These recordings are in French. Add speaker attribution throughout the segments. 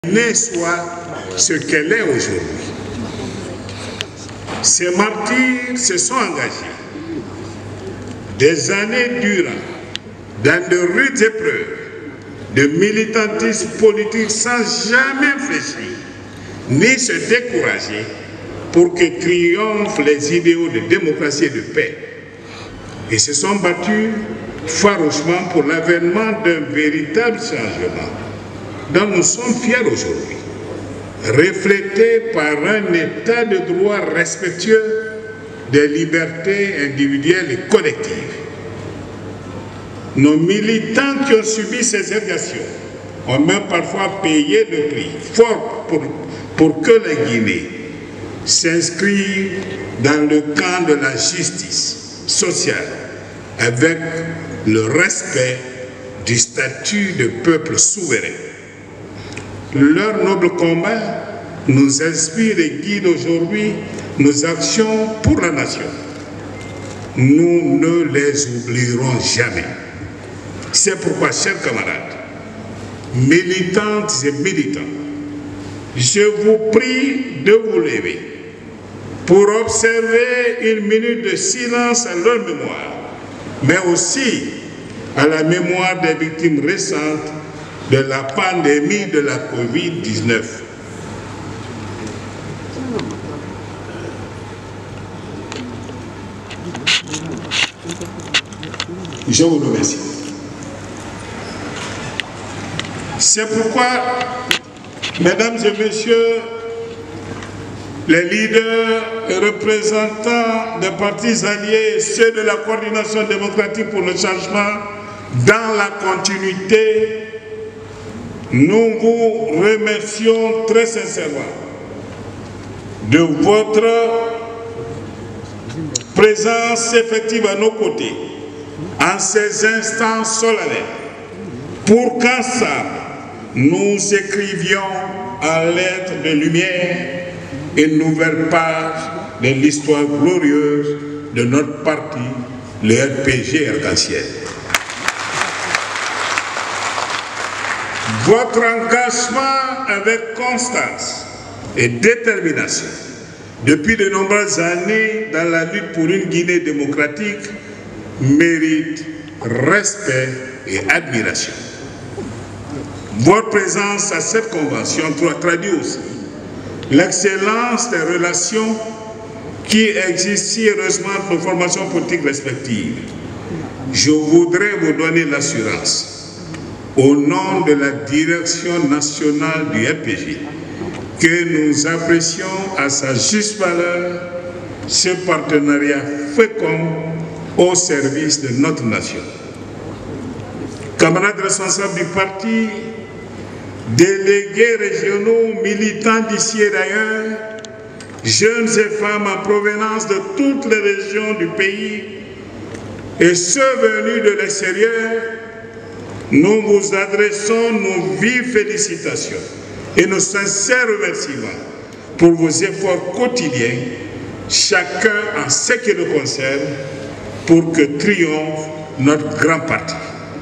Speaker 1: soit ce qu'elle est aujourd'hui. Ces martyrs se sont engagés des années durant dans de rudes épreuves de militantisme politique sans jamais fléchir ni se décourager pour que triomphent les idéaux de démocratie et de paix. Ils se sont battus farouchement pour l'avènement d'un véritable changement dont nous sommes fiers aujourd'hui, reflété par un état de droit respectueux des libertés individuelles et collectives. Nos militants qui ont subi ces agressions ont même parfois payé le prix fort pour que la Guinée s'inscrive dans le camp de la justice sociale avec le respect du statut de peuple souverain. Leur noble combat nous inspire et guide aujourd'hui nos actions pour la nation. Nous ne les oublierons jamais. C'est pourquoi, chers camarades, militantes et militants, je vous prie de vous lever pour observer une minute de silence à leur mémoire, mais aussi à la mémoire des victimes récentes de la pandémie de la COVID-19. Je vous remercie. C'est pourquoi, mesdames et messieurs, les leaders et représentants des partis alliés et ceux de la coordination démocratique pour le changement, dans la continuité, nous vous remercions très sincèrement de votre présence effective à nos côtés en ces instants solennels pour qu'ensemble nous écrivions en lettres de lumière une nouvelle page de l'histoire glorieuse de notre parti, le RPG Arc-en-Ciel. Votre engagement avec constance et détermination depuis de nombreuses années dans la lutte pour une Guinée démocratique mérite respect et admiration. Votre présence à cette convention traduit aussi l'excellence des relations qui existent si heureusement entre nos formations politiques respectives. Je voudrais vous donner l'assurance, au nom de la direction nationale du RPG, que nous apprécions à sa juste valeur ce partenariat fécond au service de notre nation. Camarades responsables du parti, délégués régionaux, militants d'ici et d'ailleurs, jeunes et femmes en provenance de toutes les régions du pays et ceux venus de l'extérieur, nous vous adressons nos vives félicitations et nos sincères remerciements pour vos efforts quotidiens, chacun en ce qui le concerne, pour que triomphe notre grand parti.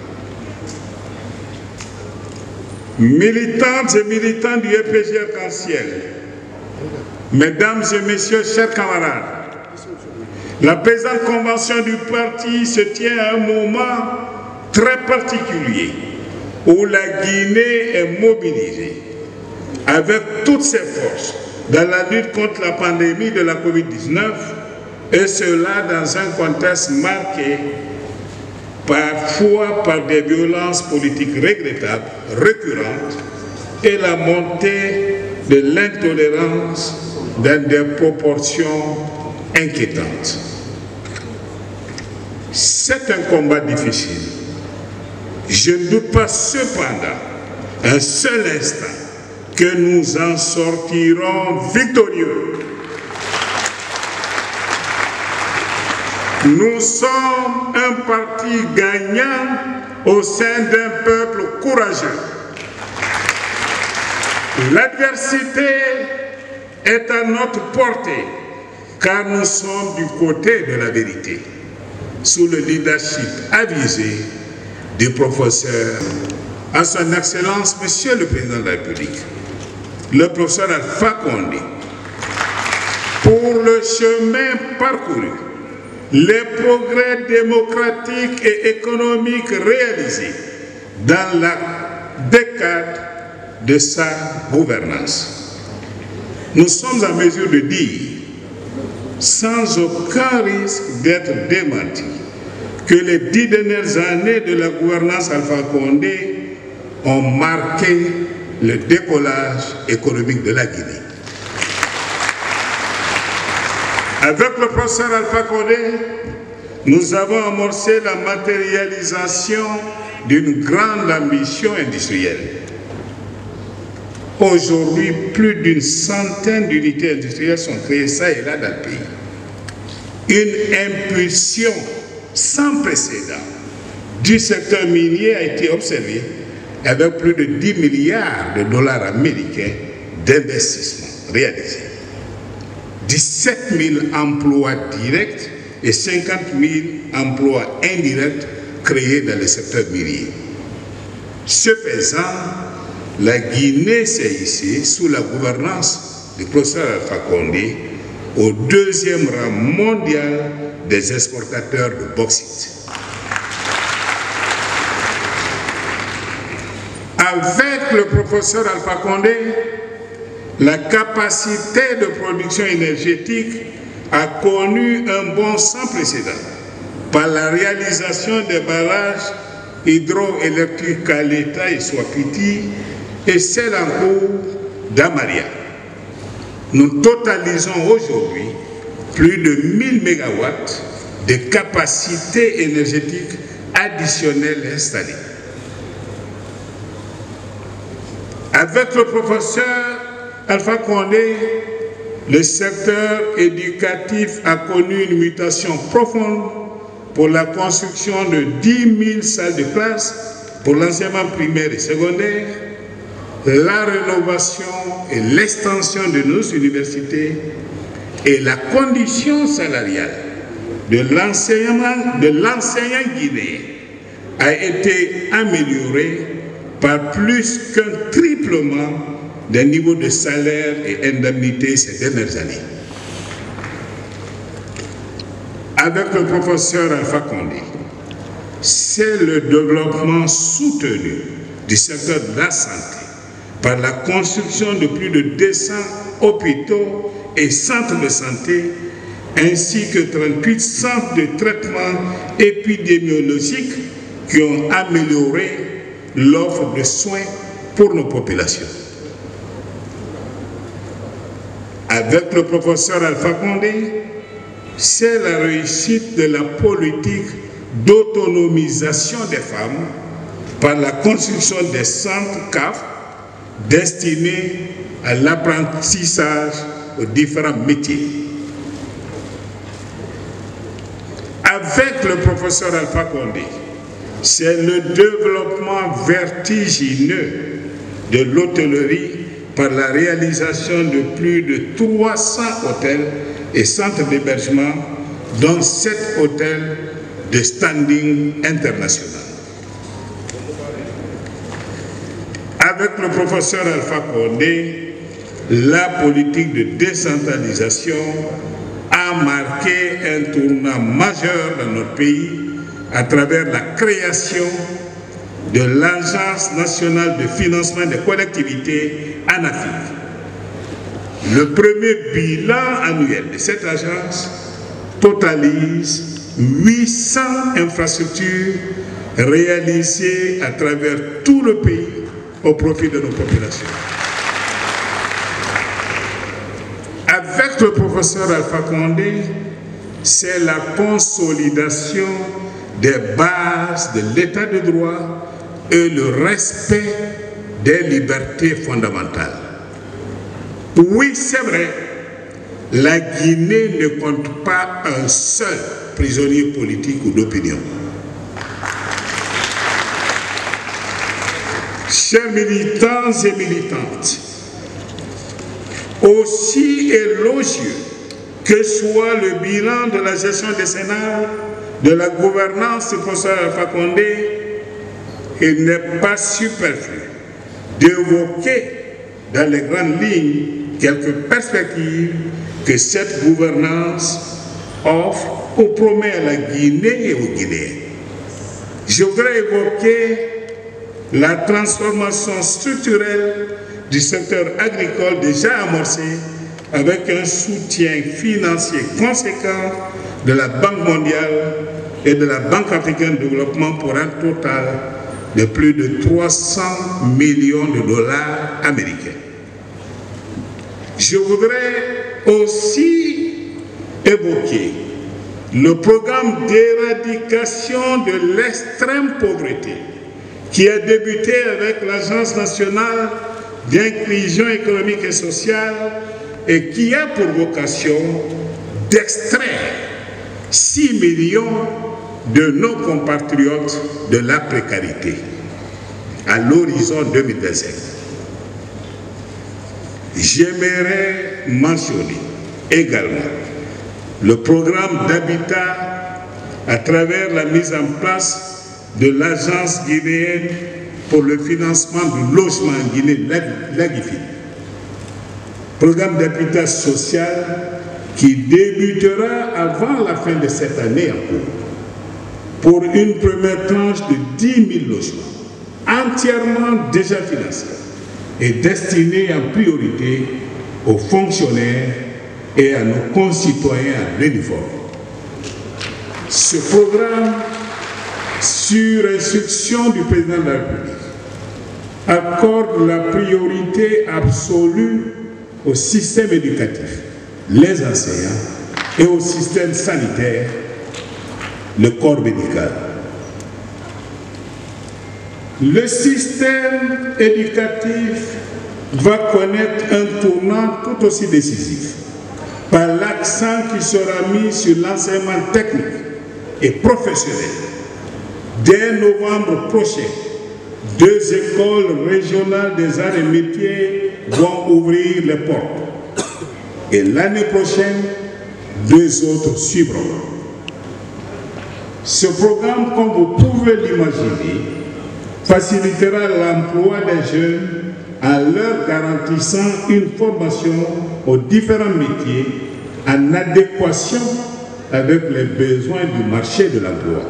Speaker 1: Militantes et militants du RPG Arc-en-Ciel, mesdames et messieurs, chers camarades, la présente convention du parti se tient à un moment très particulier où la Guinée est mobilisée avec toutes ses forces dans la lutte contre la pandémie de la COVID-19 et cela dans un contexte marqué parfois par des violences politiques regrettables, récurrentes et la montée de l'intolérance dans des proportions inquiétantes. C'est un combat difficile. Je ne doute pas cependant un seul instant que nous en sortirons victorieux. Nous sommes un parti gagnant au sein d'un peuple courageux. L'adversité est à notre portée car nous sommes du côté de la vérité, sous le leadership avisé du professeur, à son Excellence, Monsieur le Président de la République, le professeur Alpha Condé pour le chemin parcouru, les progrès démocratiques et économiques réalisés dans la décade de sa gouvernance. Nous sommes en mesure de dire, sans aucun risque d'être démenti, que les 10 dernières années de la gouvernance Alpha Condé ont marqué le décollage économique de la Guinée. Avec le professeur Alpha Condé, nous avons amorcé la matérialisation d'une grande ambition industrielle. Aujourd'hui, plus d'une centaine d'unités industrielles sont créées ça et là dans le pays. Une impulsion sans précédent du secteur minier a été observée avec plus de 10 milliards de dollars américains d'investissement réalisés. 17 000 emplois directs et 50 000 emplois indirects créés dans le secteur minier. Ce faisant, la Guinée s'est hissée sous la gouvernance du professeur Alpha Condé au 2e rang mondial des exportateurs de bauxite. Avec le professeur Alpha Condé, la capacité de production énergétique a connu un bond sans précédent par la réalisation des barrages hydroélectriques à l'État et Swapiti et celle en cours d'Amaria. Nous totalisons aujourd'hui plus de 1000 MW de capacité énergétique additionnelle installée. Avec le professeur Alpha Condé, le secteur éducatif a connu une mutation profonde pour la construction de 10 000 salles de classe pour l'enseignement primaire et secondaire, la rénovation et l'extension de nos universités et la condition salariale de l'enseignant guinéen a été améliorée par plus qu'un triplement des niveaux de salaire et indemnités ces dernières années. Avec le professeur Alpha Condé, c'est le développement soutenu du secteur de la santé par la construction de plus de 200 hôpitaux et centres de santé, ainsi que 38 centres de traitement épidémiologique qui ont amélioré l'offre de soins pour nos populations. Avec le professeur Alpha Condé, c'est la réussite de la politique d'autonomisation des femmes par la construction des centres CAF destinés à l'apprentissage aux différents métiers. Avec le professeur Alpha Condé, c'est le développement vertigineux de l'hôtellerie par la réalisation de plus de 300 hôtels et centres d'hébergement, dont 7 hôtels de standing international. Avec le professeur Alpha Condé, la politique de décentralisation a marqué un tournant majeur dans notre pays à travers la création de l'Agence nationale de financement des collectivités ANAFIC. Le premier bilan annuel de cette agence totalise 800 infrastructures réalisées à travers tout le pays au profit de nos populations. Avec le professeur Alpha Condé, c'est la consolidation des bases de l'état de droit et le respect des libertés fondamentales. Oui, c'est vrai, la Guinée ne compte pas un seul prisonnier politique ou d'opinion. Chers militants et militantes, aussi élogieux que soit le bilan de la gestion décennale de la gouvernance du professeur Alpha Condé, il n'est pas superflu d'évoquer dans les grandes lignes quelques perspectives que cette gouvernance offre ou promet à la Guinée et aux Guinéens. Je voudrais évoquer la transformation structurelle du secteur agricole déjà amorcé avec un soutien financier conséquent de la Banque mondiale et de la Banque africaine de développement pour un total de plus de 300 millions de dollars américains. Je voudrais aussi évoquer le programme d'éradication de l'extrême pauvreté qui a débuté avec l'Agence nationale d'inclusion économique et sociale et qui a pour vocation d'extraire 6 millions de nos compatriotes de la précarité à l'horizon 2025. J'aimerais mentionner également le programme d'habitat à travers la mise en place de l'Agence guinéenne pour le financement du logement en Guinée, l'AGIFI. Programme d'habitat social qui débutera avant la fin de cette année en cours pour une première tranche de 10 000 logements entièrement déjà financés et destinés en priorité aux fonctionnaires et à nos concitoyens en uniforme. Ce programme, sur instruction du président de la République, accorde la priorité absolue au système éducatif, les enseignants et au système sanitaire, le corps médical. Le système éducatif va connaître un tournant tout aussi décisif par l'accent qui sera mis sur l'enseignement technique et professionnel. Dès novembre prochain, 2 écoles régionales des arts et métiers vont ouvrir les portes. Et l'année prochaine, 2 autres suivront. Ce programme, comme vous pouvez l'imaginer, facilitera l'emploi des jeunes en leur garantissant une formation aux différents métiers en adéquation avec les besoins du marché de l'emploi.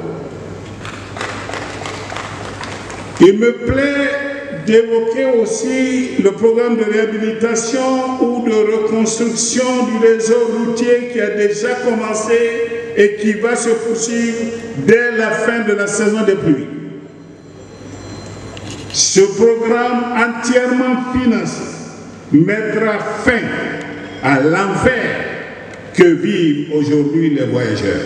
Speaker 1: Il me plaît d'évoquer aussi le programme de réhabilitation ou de reconstruction du réseau routier qui a déjà commencé et qui va se poursuivre dès la fin de la saison des pluies. Ce programme entièrement financé mettra fin à l'enfer que vivent aujourd'hui les voyageurs.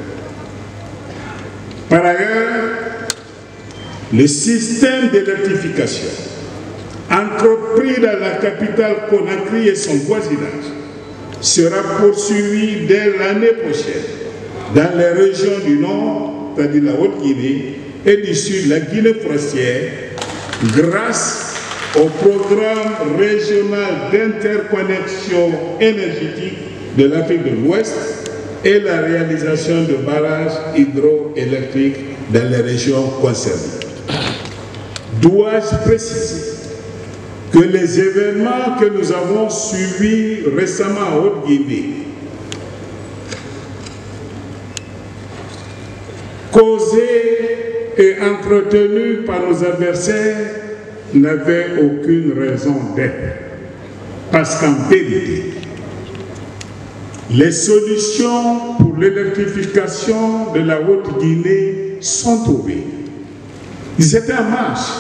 Speaker 1: Par ailleurs, le système d'électrification entrepris dans la capitale Conakry et son voisinage sera poursuivi dès l'année prochaine dans les régions du Nord, c'est-à-dire la Haute-Guinée, et du Sud, la Guinée forestière, grâce au programme régional d'interconnexion énergétique de l'Afrique de l'Ouest et la réalisation de barrages hydroélectriques dans les régions concernées. Dois-je préciser que les événements que nous avons suivis récemment en Haute-Guinée, causés et entretenus par nos adversaires, n'avaient aucune raison d'être. Parce qu'en vérité, les solutions pour l'électrification de la Haute-Guinée sont trouvées. Ils étaient en marche.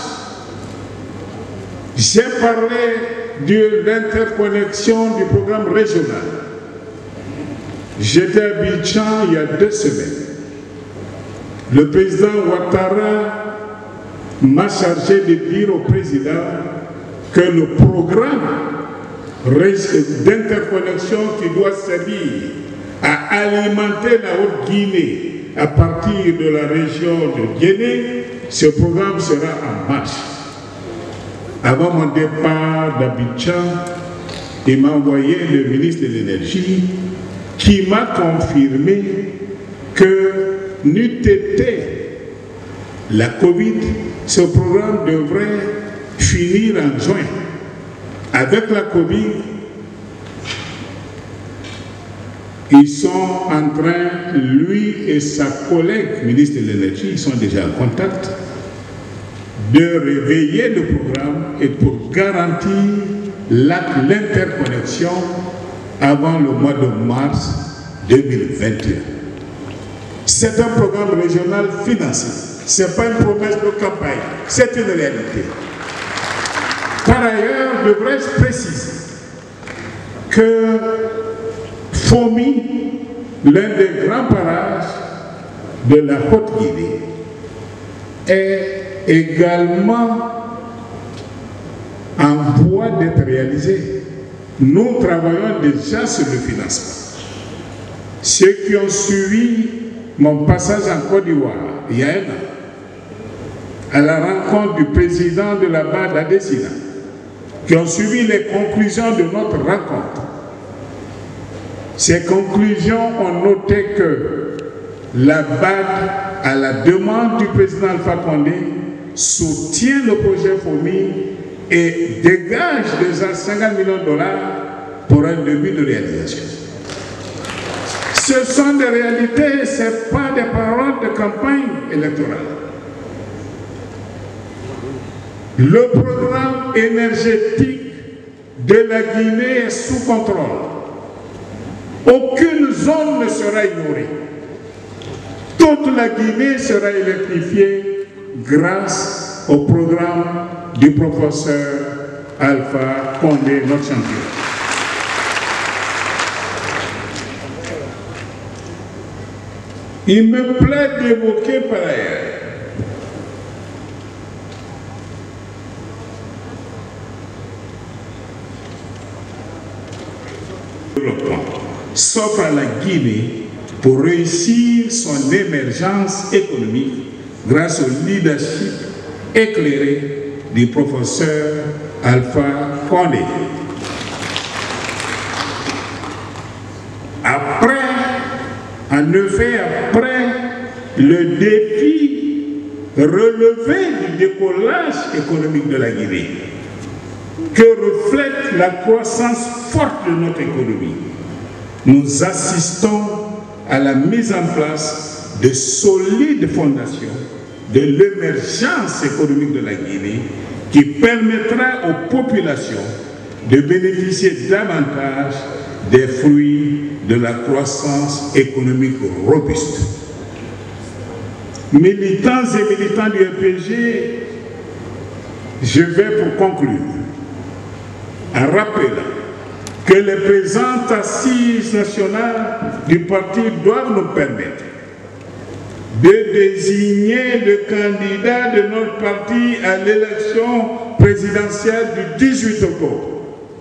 Speaker 1: J'ai parlé de l'interconnexion du programme régional. J'étais à Abidjan il y a 2 semaines. Le président Ouattara m'a chargé de dire au président que le programme d'interconnexion qui doit servir à alimenter la Haute-Guinée à partir de la région de Guinée, ce programme sera en marche. Avant mon départ d'Abidjan, il m'a envoyé le ministre de l'Énergie qui m'a confirmé que n'eût été la Covid, ce programme devrait finir en juin avec la Covid, ils sont en train, lui et sa collègue ministre de l'Énergie, ils sont déjà en contact, de réveiller le programme et pour garantir l'interconnexion avant le mois de mars 2021. C'est un programme régional financé. Ce n'est pas une promesse de campagne, c'est une réalité. Par ailleurs, devrais-je préciser que Fomi, l'un des grands parages de la Haute-Guinée, est également en voie d'être réalisé. Nous travaillons déjà sur le financement. Ceux qui ont suivi mon passage en Côte d'Ivoire, il y a un an, à la rencontre du président de la BAD d'Adesina, qui ont suivi les conclusions de notre rencontre. Ces conclusions ont noté que la BAD, à la demande du président Alpha Condé, soutient le projet FOMI et dégage déjà 50 millions de dollars pour un début de réalisation. Ce sont des réalités, ce n'est pas des paroles de campagne électorale. Le programme énergétique de la Guinée est sous contrôle. Aucune zone ne sera ignorée. Toute la Guinée sera électrifiée grâce au programme du professeur Alpha Condé, notre champion. Il me plaît d'évoquer par ailleurs s'offre à la Guinée pour réussir son émergence économique grâce au leadership éclairé du professeur Alpha Condé. Après le défi relevé du décollage économique de la Guinée, que reflète la croissance forte de notre économie, nous assistons à la mise en place de solides fondations de l'émergence économique de la Guinée qui permettra aux populations de bénéficier davantage des fruits de la croissance économique robuste. Militants et militants du RPG, je vais pour conclure en rappelant que les présentes assises nationales du parti doivent nous permettre de désigner le candidat de notre parti à l'élection présidentielle du 18 octobre,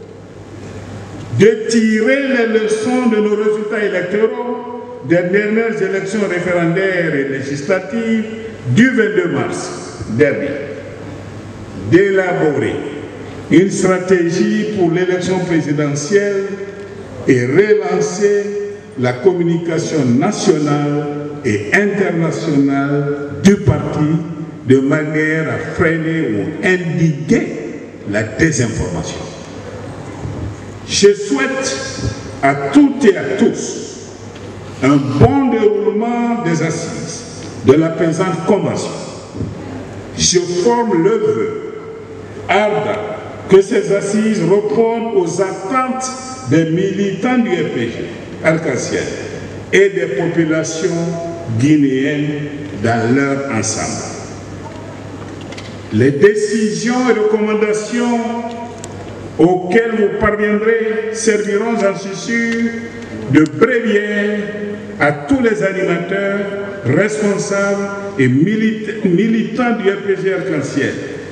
Speaker 1: de tirer les leçons de nos résultats électoraux des dernières élections référendaires et législatives du 22 mars dernier, d'élaborer une stratégie pour l'élection présidentielle et relancer la communication nationale et internationale du parti de manière à freiner ou endiguer la désinformation. Je souhaite à toutes et à tous un bon déroulement des assises de la présente convention. Je forme le vœu ardent que ces assises répondent aux attentes des militants du RPG, arc-en-ciel, et des populations guinéennes dans leur ensemble. Les décisions et recommandations auxquelles vous parviendrez serviront, j'en suis sûr, de bréviaire à tous les animateurs, responsables et militants du RPG arc-en-ciel.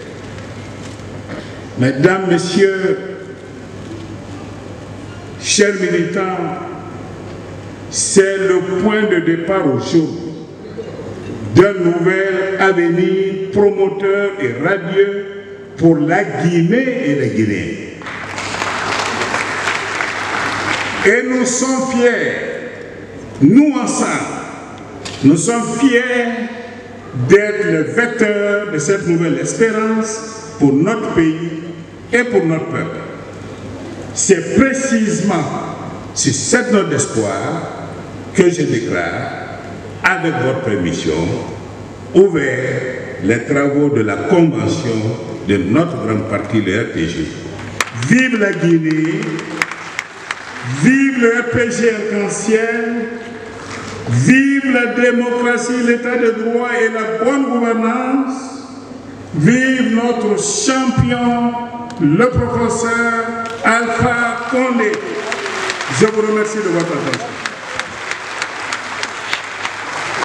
Speaker 1: Mesdames, Messieurs, chers militants, c'est le point de départ aujourd'hui d'un nouvel avenir promoteur et radieux pour la Guinée et les Guinéens. Et nous sommes fiers, nous ensemble, nous sommes fiers d'être le vecteur de cette nouvelle espérance pour notre pays et pour notre peuple. C'est précisément sur cette note d'espoir que je déclare, avec votre permission, ouvert les travaux de la convention de notre grand parti, le RPG. Vive la Guinée, vive le RPG arc-en-ciel, vive la démocratie, l'état de droit et la bonne gouvernance, vive notre champion, le professeur Alpha Condé. Je vous remercie de votre attention.